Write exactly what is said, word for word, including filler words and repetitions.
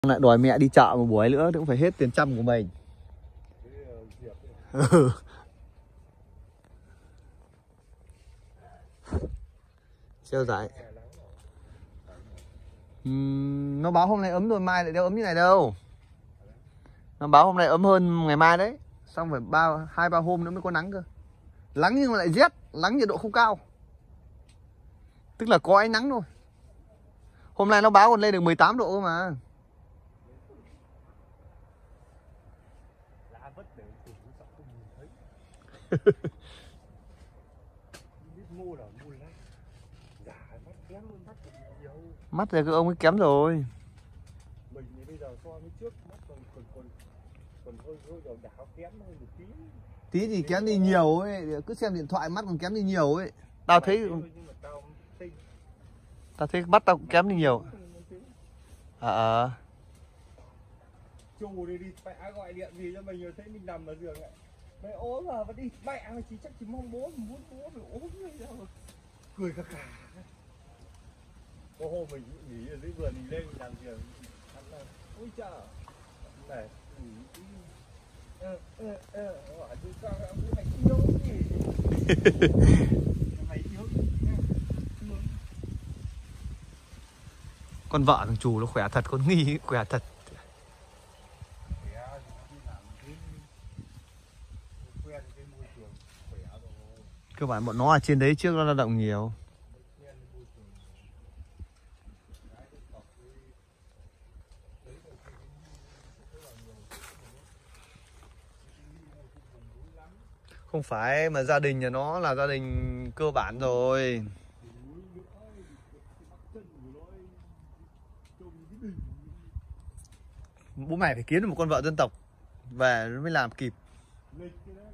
Lại đòi mẹ đi chợ một buổi nữa thì cũng phải hết tiền trăm của mình. Ừ. Siêu dại. Uhm, nó báo hôm nay ấm rồi, mai lại đeo ấm như này đâu. Nó báo hôm nay ấm hơn ngày mai đấy. Xong phải ba hai ba hôm nữa mới có nắng cơ. Nắng nhưng mà lại rét, nắng nhiệt độ không cao. Tức là có ánh nắng thôi. Hôm nay nó báo còn lên được mười tám độ cơ mà. Mắt thì các ông ấy kém rồi. Mình thì bây giờ so với trước mắt còn còn còn còn hơi hơi đầu đảo kém hơn một tí. Tí thì kém đi nhiều ấy, cứ xem điện thoại mắt còn kém đi nhiều ấy. Tao thấy tao thấy mắt tao cũng kém đi nhiều. À à. Chủ đi đi mẹ gọi điện gì cho mình rồi thấy mình nằm ở giường ấy. Mày ốm mà vẫn đi mẹ mày chỉ chắc chỉ mong bố muốn bố mày ốm rồi sao mà cười cả cả. Có hôm mình nghỉ ở dưới vườn mình lên mình làm giường ăn là ôi trời này nghỉ tí ơ ơ ơ hỏi tôi sao mày yếu gì mày yếu con vợ thằng chủ nó khỏe thật, con Nghi khỏe thật. Cơ bản bọn nó ở trên đấy trước nó lao động nhiều. Không phải, mà gia đình nhà nó là gia đình cơ bản rồi. Bố mày phải kiếm được một con vợ dân tộc về nó mới làm kịp.